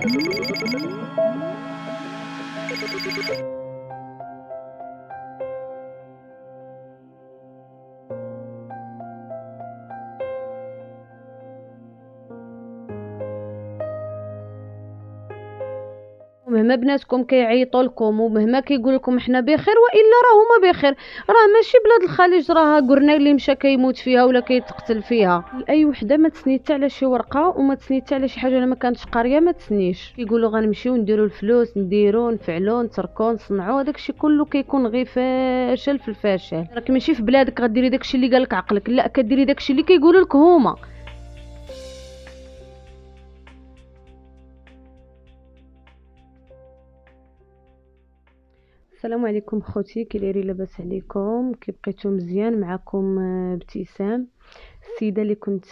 مهما بناتكم كيعيطوا لكم ومهما كيقول لكم احنا بخير والا راه هما بخير، راه ماشي بلاد الخليج راه قرنا اللي مشى كيموت فيها ولا كيتقتل فيها. اي وحده ما تسنيت على شي ورقه وما تسنيت على شي حاجه انا ما كانتش قاريه ما تسنيش. كيقولوا غنمشيو نديروا الفلوس نديروا نفعلوا نتركوا نصنعوا، داكشي كله كيكون غير فاشل في الفشل. راك ماشي في بلادك غديري داكشي اللي قالك عقلك، لا كديري داكشي اللي كيقولوا لك هما. السلام عليكم خوتي، كي دايرين؟ لاباس عليكم؟ كي بقيتو مزيان؟ معكم ابتسام، السيده اللي كنت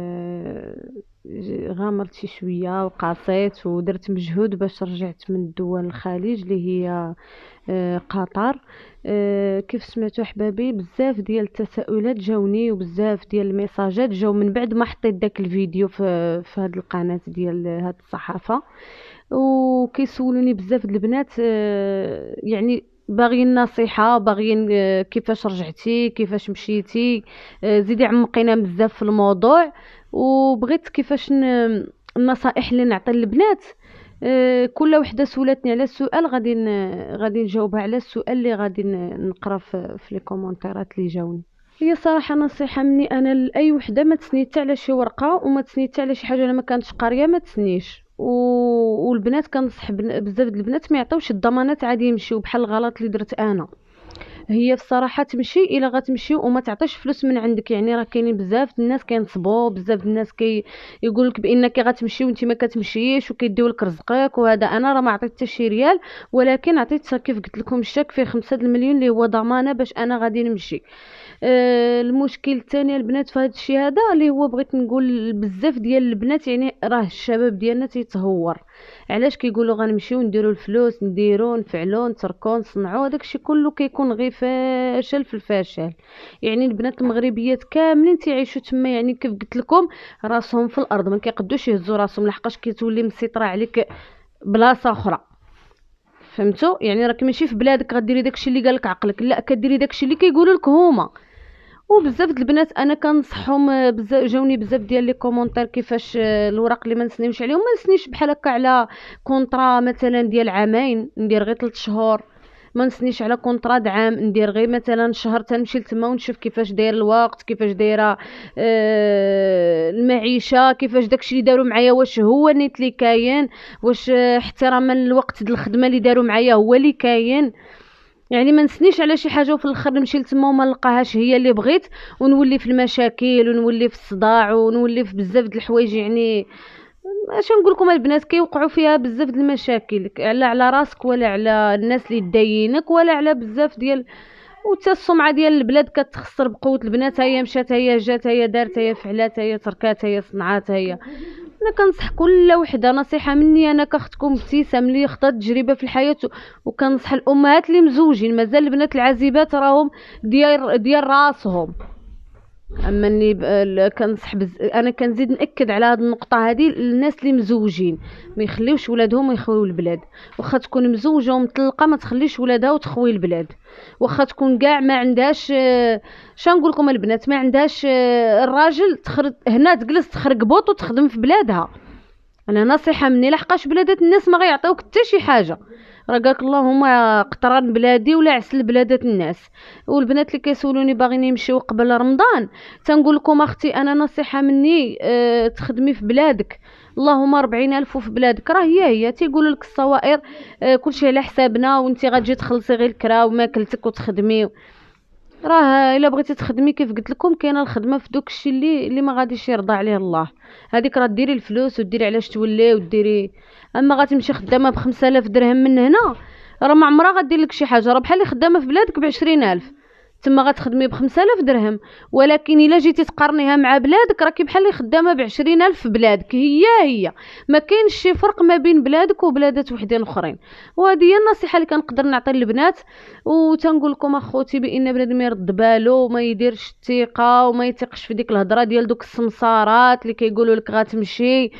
غامرت شي شويه وقاصيت ودرت مجهود باش رجعت من دول الخليج اللي هي قطر. كيف سمعتوا احبابي بزاف ديال التساؤلات جاوني وبزاف ديال الميساجات جاو من بعد ما حطيت داك الفيديو في هذه القناه ديال هذه الصحافه، وكيسولوني بزاف د البنات يعني باغيين نصيحه، باغيين كيفاش رجعتي، كيفاش مشيتي، زيدي عمقينا بزاف في الموضوع. وبغيت كيفاش النصائح اللي نعطي للبنات. كل وحده سولتني على السؤال غادي نجاوبها على السؤال اللي غادي نقرا في لي كومونتيرات اللي جاوني. هي صراحه نصيحه مني انا لاي وحده، ما تسنيت على شي ورقه وما تسنيت على شي حاجه انا ما كانتش قاريه ما تسنيش. والبنات كنصح بزاف د البنات ما يعطيوش الضمانات، عادي يمشيو بحال الغلط اللي درت انا. هي في الصراحه تمشي الا غتمشي وما تعطيش فلوس من عندك، يعني راه كاينين بزاف الناس كينصبوا، بزاف الناس يقول لك بانك غتمشي وانت ما كتمشيش وكيديو لك رزقك وهذا. انا راه ما عطيت حتى شي ريال، ولكن عطيت كيف قلت لكم الشك فيه 5 المليون اللي هو ضمانه باش انا غادي نمشي. المشكل الثاني البنات في هذا الشيء هذا اللي هو بغيت نقول بزاف ديال البنات، يعني راه الشباب ديالنا تيتهور. علاش كيقولوا غنمشيو نديروا الفلوس نديروا نفعلوا نتركوا نصنعوا، داكشي كله كيكون غير فاشل في الفشل. يعني البنات المغربيات كاملين تيعيشوا تما، يعني كيف قلت لكم راسهم في الارض، ما كيقدوش يهزوا راسهم لحقاش كتولي مسيطره عليك بلاصه اخرى. فهمتوا؟ يعني راك ماشي في بلادك غديري داكشي اللي قالك عقلك، لا كديري داكشي اللي كيقولوا لك هما. وبزاف د البنات انا كنصحهم بزاف، جاوني بزاف ديال لي كومونتير كيفاش الوراق اللي ما نسنيوش عليهم. ما نسنيش بحال هكا على كونطرا مثلا ديال عامين ندير غير 3 شهور، ما نسنيش على كونطرا د عام ندير غير مثلا شهر تنمشي لتما ونشوف كيفاش داير الوقت، كيفاش دايره المعيشه، كيفاش داكشي اللي داروا معايا واش هو نيت اللي كاين، واش احتراما للوقت ديال الخدمه اللي داروا معايا هو اللي كاين. يعني ما نسنيش على شي حاجه وفي الاخر نمشي لتما وما نلقاهاش هي اللي بغيت، ونولي في المشاكل ونولي في الصداع ونولي في بزاف د الحوايج. يعني اش نقول لكم البنات كيوقعوا فيها بزاف د المشاكل، على راسك ولا على الناس اللي داينك ولا على بزاف ديال. وتا السمعه ديال البلاد كتخسر بقوه البنات. هي مشات هي جات هي دارت هي فعلات هي تركات هي صنعات هي. انا كنصح كل وحده، نصيحه مني انا كاختكم ابتسام اللي خطات تجربه في الحياه، وكنصح الامهات اللي مزوجين مازال البنات العازبات راهم ديال راسهم. اما اني كنصح انا كنزيد ناكد على هذه النقطه هذه للناس اللي مزوجين، ما يخليوش ولادهم يخويو البلاد. واخا تكون مزوجه ومطلقه ما تخليش ولادها وتخوي البلاد. واخا تكون كاع ما عندهاش نقول لكم البنات ما عندهاش الراجل تخرج هنا تجلس تخرج بوط وتخدم في بلادها. انا نصيحه مني لحقاش بلادات الناس ما غيعطيوك حتى شي حاجه. راه قالك اللهم قطران بلادي ولا عسل بلادات الناس. والبنات اللي كيسولوني باغيين يمشيو قبل رمضان، تنقول لكم اختي انا نصيحه مني تخدمي في بلادك. اللهم 40,000 في بلادك راه هي تيقولوا لك الصوائر كلشي على حسابنا، وانت غتجي تخلصي غير الكرا وماكلتك وتخدمي. راه الا بغيتي تخدمي كيف قلت لكم كاينه الخدمه في دوك الشيء اللي ما غاديش يرضى عليه الله. هذيك راه ديري الفلوس وديري علاش تولي وديري. اما غتمشي خدامه ب5000 درهم من هنا، راه ما عمرها غدير لك شي حاجه. راه بحال اللي خدامه في بلادك ب20,000 تما غتخدمي ب5000 درهم. ولكن الا جيتي تقارنيها مع بلادك راكي بحال اللي خدامه ب20,000 في بلادك. هي ما كاينش شي فرق ما بين بلادك وبلادات وحدين اخرين. وهذه هي النصيحه اللي كنقدر نعطي للبنات. وتنقول لكم اخوتي بان بنادم يرد باله وما يديرش الثقه وما يثقش في ديك الهضره ديال دوك السمسارات اللي كيقولوا لك غتمشي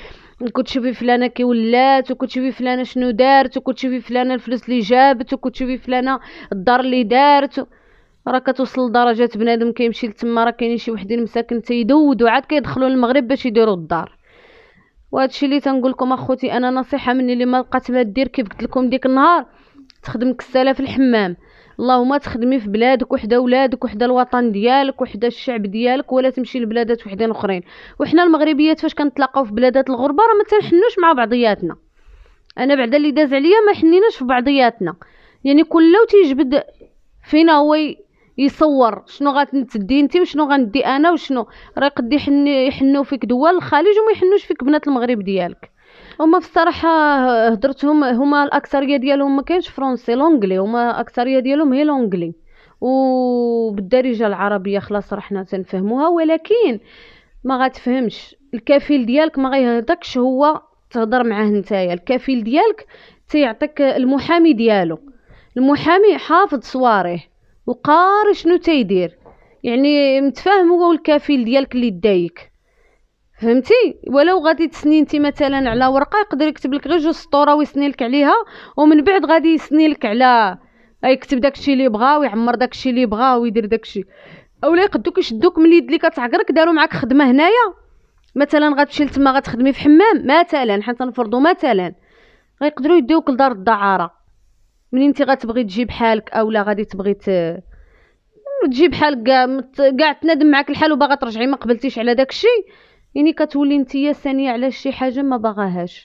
كتشوفي فلانه كي ولات، وكتشوفي فلانه شنو دارت، وكتشوفي فلانه الفلوس اللي جابت، وكتشوفي فلانه الدار اللي دارت. راه كتوصل لدرجه بنادم كيمشي لتما، راه كاينين شي وحدين مساكن تيدودوا عاد كيدخلوا للمغرب باش يديروا الدار. وهادشي اللي تنقول لكم اخوتي، انا نصيحه مني اللي ما بقات ما دير كيف قلت لكم ديك النهار، تخدم كساله في الحمام. اللهم تخدمي في بلادك وحده ولادك وحده الوطن ديالك وحده الشعب ديالك، ولا تمشي لبلادات وحدين اخرين. وحنا المغربيات فاش كنتلاقاو في بلادات الغربه راه ما تنحنوش مع بعضياتنا. انا بعدا اللي داز عليا ما حنيناش في بعضياتنا، يعني كله تيجبد فينا هو يصور شنو غتدي انت وشنو غندي انا وشنو. راه يقد يحنوا فيك دول الخليج وما يحنوش فيك بنات المغرب ديالك. هما في الصراحه هضرتهم، هما الاكثريه ديالهم ما كاينش فرونسي، لونجلي، هما الاكثريه ديالهم هي لونجلي وبالدارجه العربيه خلاص راه حنا تنفهموها، ولكن ما غتفهمش. الكفيل ديالك ما غيهضكش هو تهضر معاه نتايا، الكفيل ديالك تيعطيك المحامي ديالو، المحامي حافظ صواريه وقاري شنو تيدير، يعني متفاهم هو والكفيل ديالك اللي دايك، فهمتي؟ ولو غادي تسني انت مثلا على ورقه يقدر يكتب لك غير جوج سطوره ويسني لك عليها، ومن بعد غادي يسني لك على يكتب داكشي اللي بغا ويعمر داكشي اللي بغا ويدير داكشي. اولا يقدوك يشدوك من اليد اللي كتعقرك، داروا معاك خدمه هنايا مثلا غتمشي لتما غتخدمي في حمام مثلا، حتى نفرضوا مثلا غيقدروا يديوك لدار الدعاره. منين انت غتبغي تجيب حالك اولا غادي تبغي تجيب حالك كاع تنادم معاك الحال وباغا ترجعي ما قبلتيش على داكشي، يعني كتولي نتيا ثانيه على شي حاجه ما باغاهاش.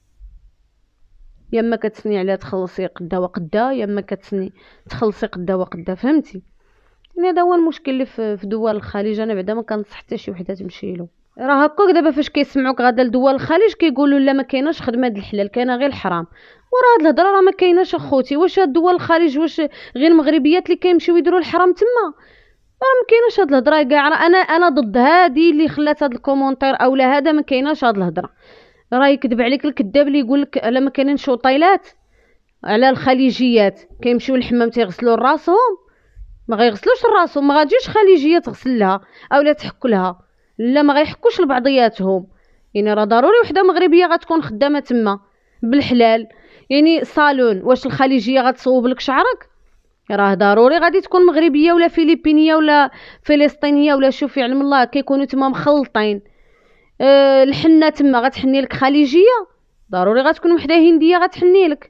يا اما كتسني على تخلصي قدا وقدا، يا اما كتسني تخلصي قدا وقدا، فهمتي؟ يعني هذا هو المشكل اللي في دول الخليج. انا بعدا ما كنصح حتى شي وحده تمشي له. راه هكاك دابا فاش كيسمعوك غادا لدول الخليج كيقولوا لا ما كايناش خدمه د الحلال، كاينه غير الحرام. وراه هاد الهضره راه ما كايناش اخوتي. واش هاد دول الخليج واش غير المغربيات اللي كيمشيو يديروا الحرام تما؟ راه ما كايناش هاد الهضره كاع. انا ضد هادي اللي خلات هاد الكومونتير اولا هذا، ما كايناش هاد الهضره. راه يكذب عليك الكذاب اللي يقول لك لا ما كاينينش وطيلات على الخليجيات كيمشيو للحمام تيغسلوا راسهم. ما غيغسلوش راسهم، ما غاديش خليجيه تغسل لها اولا تحك لها، لا ما غيحكوش لبعضياتهم. يعني راه ضروري وحده مغربيه غتكون خدامه تما بالحلال. يعني صالون، واش الخليجيه غتصوب لك شعرك؟ راه ضروري غادي تكون مغربيه ولا فلبينيه ولا فلسطينيه ولا شوفي علم الله كيكونوا تما مخلطين. الحنه تما غتحني لك خليجيه، ضروري غتكون وحده هنديه غتحني لك.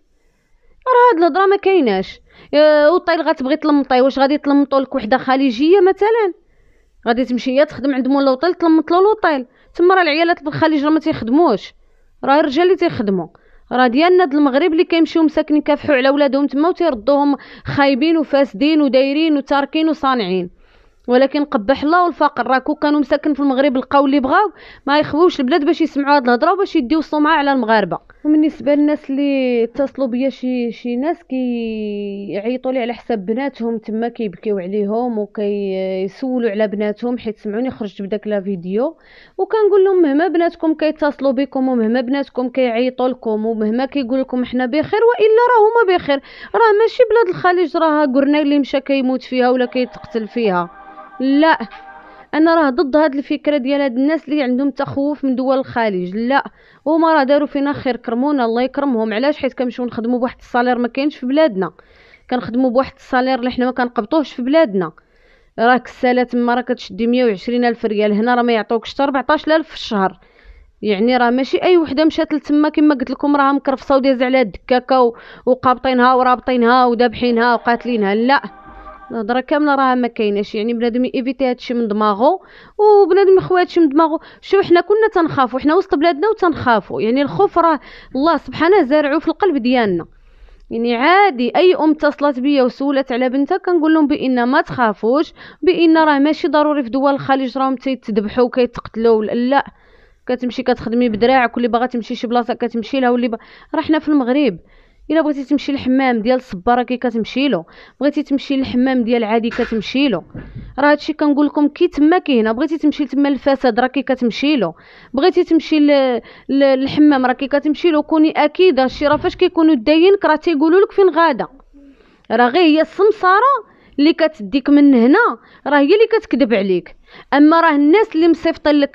راه هاد الهضره ما كايناش. وطيل غتبغي تلمطي، واش غادي تلمطوا لك وحده خليجيه مثلا؟ غادي تمشي هي تخدم عند مولا وطيل تلمط له الوطيل تما. راه العيالات بالخليج راه ما تيخدموش، راه الرجال اللي تيخدموا. راه ديالنا د المغرب اللي كيمشيو مساكن يكافحوا على ولادهم تما وتيردوهم خايبين وفاسدين ودايرين وتاركين وصانعين. ولكن قبح الله والفقر، راه كانوا مساكن في المغرب لقاو اللي بغاو ما يخويوش البلاد باش يسمعوا هاد الهضره وباش يديو الصومعه على المغاربه. وبالنسبه للناس اللي اتصلوا بيا شي ناس كيعيطوا لي على حساب بناتهم تما كيبكيو عليهم وكيسولوا على بناتهم، حيت سمعوني خرجت بداك لا فيديو وكنقول لهم مهما بناتكم كيتصلوا بكم ومهما بناتكم كيعيطوا لكم ومهما كيقول لكم احنا بخير والا راه هما بخير، راه ماشي بلاد الخليج راه قرنا اللي مشى كيموت فيها ولا كيتقتل فيها. لا، انا راه ضد هاد الفكره ديال هاد الناس اللي عندهم تخوف من دول الخليج. لا، هما راه داروا فينا خير، كرمونا الله يكرمهم. علاش؟ حيت كنمشيو نخدموا بواحد الصالير ما كاينش في بلادنا، كنخدموا بواحد الصالير اللي حنا ما كنقبطوهش في بلادنا. راه كساله تما راه كتشدي 120 الف ريال، هنا راه ما يعطوكش حتى 14000 في الشهر. يعني راه ماشي اي وحده مشات لتما كما قلت لكم راه مكرفصه ودايزه على الدكاكه وقابطينها ورابطينها وذابحينها وقاتلينها. لا، الهضره كامله راه ما كايناش. يعني بنادم ايفيتي هادشي من دماغو وبنادم يخوي هادشي من دماغو. شو حنا كنا تنخافوا، حنا وسط بلادنا وتنخافوا. يعني الخوف راه الله سبحانه زارعو في القلب ديالنا. يعني عادي اي ام اتصلت بيا وسولت على بنتها كنقول لهم بان ما تخافوش، بان راه ماشي ضروري في دول الخليج راهم تيتذبحوا وكيتقتلوا. لا، كتمشي كتخدمي بدراعك، واللي باغا تمشي شي بلاصه كتمشي لها، واللي راه حنا في المغرب الا بغيتي تمشي للحمام ديال الصباره كي كتمشي له، بغيتي تمشي للحمام ديال عادي كتمشي له. راه هادشي كنقول لكم كي تما كاين. بغيتي تمشي تما للفساد راه كي كتمشي له، بغيتي تمشي للحمام راه كي كتمشي له. كوني اكيده الشي راه فاش كيكونوا داينك راه تيقولوا لك فين غاده. راه غير هي السمساره اللي كتديك من هنا راه هي اللي كتكذب عليك. اما راه الناس اللي مصيفطين لك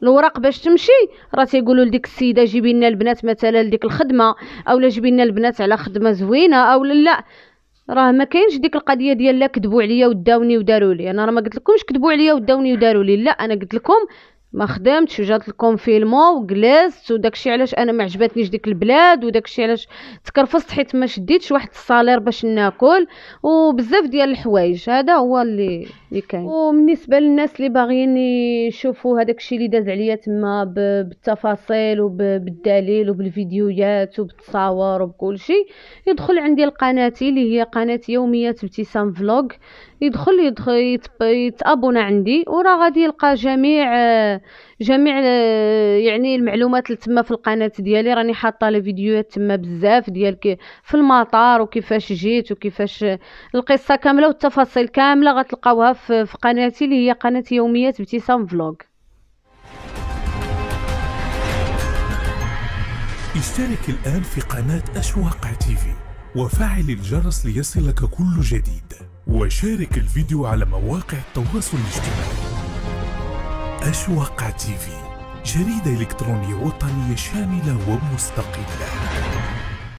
الوراق باش تمشي راه تيقولوا لديك السيده جيبي لنا البنات مثلا لديك الخدمه، اولا جيبي لنا البنات على خدمه زوينه، او لا. راه ما كاينش ديك القضيه ديال لا كذبوا عليا وداوني وداروا لي. انا راه ما قلت لكمش كذبوا عليا وداوني وداروا لي، لا، انا قلت لكم ما خدمتش وجات لكم فيلمو وجلست وداكشي علاش انا ما عجبتنيش ديك البلاد، وداكشي علاش تكرفصت حيت ما شديتش واحد الصالير باش ناكل وبزاف ديال الحوايج. هذا هو اللي كاين. وبالنسبه للناس اللي باغيين يشوفوا هذاك الشيء اللي داز عليا تما بالتفاصيل وبالدليل وبالفيديوهات وبالتصاور وبكل شيء، يدخل عندي القناتي اللي هي قناه يوميات ابتسام فلوغ. يدخل يتابونا عندي، وراه غادي يلقى جميع يعني المعلومات اللي تما في القناه ديالي. راني حاطه لي فيديوهات تما بزاف ديال في المطار وكيفاش جيت وكيفاش القصه كامله والتفاصيل كامله غتلقاوها في قناتي اللي هي قناه يوميات ابتسام فلوغ. اشترك الآن في قناة أشواق تيفي وفعل الجرس ليصلك كل جديد، وشارك الفيديو على مواقع التواصل الاجتماعي. أشواق تيفي، جريدة إلكترونية وطنية شاملة ومستقلة.